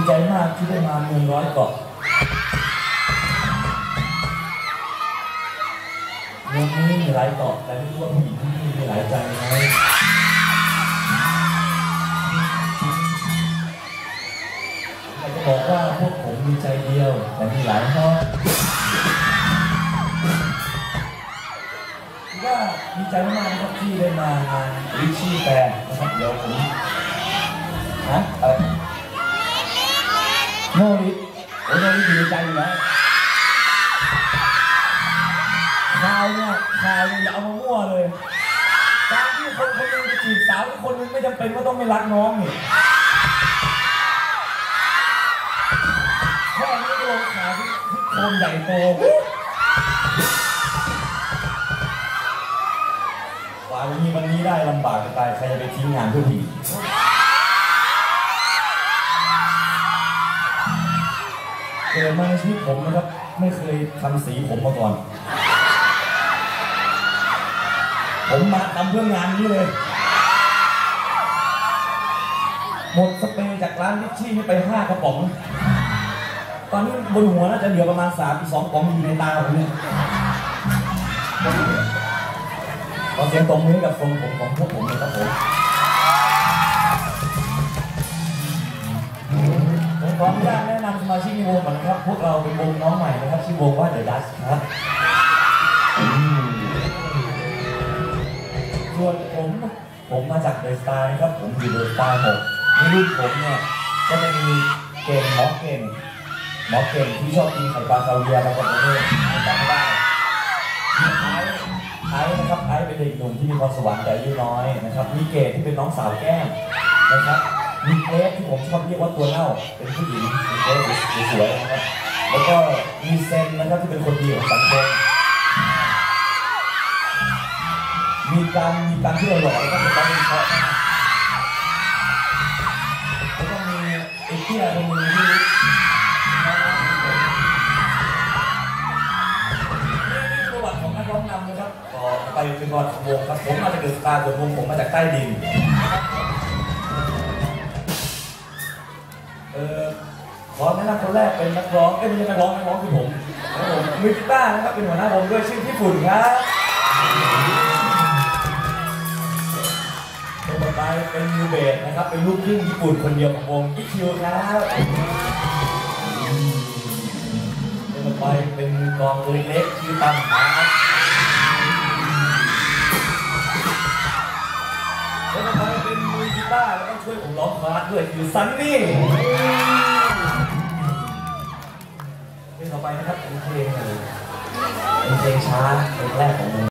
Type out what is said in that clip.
ใจมากที่ได้มาเมืองร้อยเกาะเมืองนี้มีหลายเกาะแต่ไม่รู้ว่าผู้หญิงที่นี่มีหลายใจไหมอยากจะบอกว่าพวกผมมีใจเดียวแต่มีหลายห้องว่าดีใจมากนะครับที่ได้มางานริชชี่แฟร์นะครับเดี๋ยวผมอะไรโนริโนริดีใจอยู่แล้วข่าวเนี่ยอย่าเอามามั่วเลยการที่คนนึงจะจีบสาวคนนึงไม่จำเป็นว่าต้องไม่รักน้องนี่แค่นี้ลงขาที่โคนใหญ่โตว่าวันนี้ได้ลำบากจะตายใครจะไปทิ้งงานเพื่อผีเกิดมาในชีวิตผมนะครับไม่เคยทำสีผมมาก่อนผมมาทำเพื่องานนี้เลยหมดสเปรย์จากร้านลิชชี่นี่ไป5 กระป๋องตอนนี้บนหัวน่าจะเหลือประมาณ2 กระป๋องอยู่ในตาผมเนี่ยขอเสียงตบมือกับทรงผมของพวกผมเลยครับผมขออนุญาตแนะนำสมาชิกในวงก่อนนะครับพวกเราเป็นวงน้องใหม่นะครับชื่อวงว่า The Dust ครับส่วนผมมาจาก The Star นะครับผมอยู่ The Star 6ในรุ่นผมเนี่ยก็จะมีเก่งหมอเก่งที่ชอบกินไข่ปลาซาเวียแล้วก็ประเภทจำไม่ได้ไอ้นะครับไอ้เป็นเด็กหนุ่มที่มีความสวรรค์แต่อายุน้อยนะครับมีเกดที่เป็นน้องสาวแก้มนะครับมีเกรซที่ผมชอบเรียกว่าตัวเน่าเป็นผู้หญิงมีเกรซสวยๆนะครับแล้วก็มีเซนนะครับที่เป็นคนดีของสังคมมีการที่เราหล่อแล้วก็เป็นการวิเคราะห์แล้วก็มีไอ้เตี้ยคนนึงที่ประวัติของนักร้องนำนะครับต่อไปเป็นประวัติของวงครับผมมาจากเดอะสตาร์ส่วนวงผมมาจากใต้ดินขอแนะนำคนแรกเป็นนักร้องไม่ใช่นักร้องคือผมมือกีตาร์นะครับเป็นหัวหน้าวงด้วยชื่อพี่ฝุ่นครับคนต่อไปเป็นมือเบสนะครับเป็นลูกครึ่งญี่ปุ่นคนเดียวของวงอิคิวครับคนต่อไปเป็นมือกลองตัวเล็กๆชื่อตั้มครับคนต่อไปเป็นมือกีตาร์แล้วก็ช่วยผมร้องคอรัสด้วยคือซันนี่ต่อไปนะครับเป็นเพลงช้าเพลงแรกของ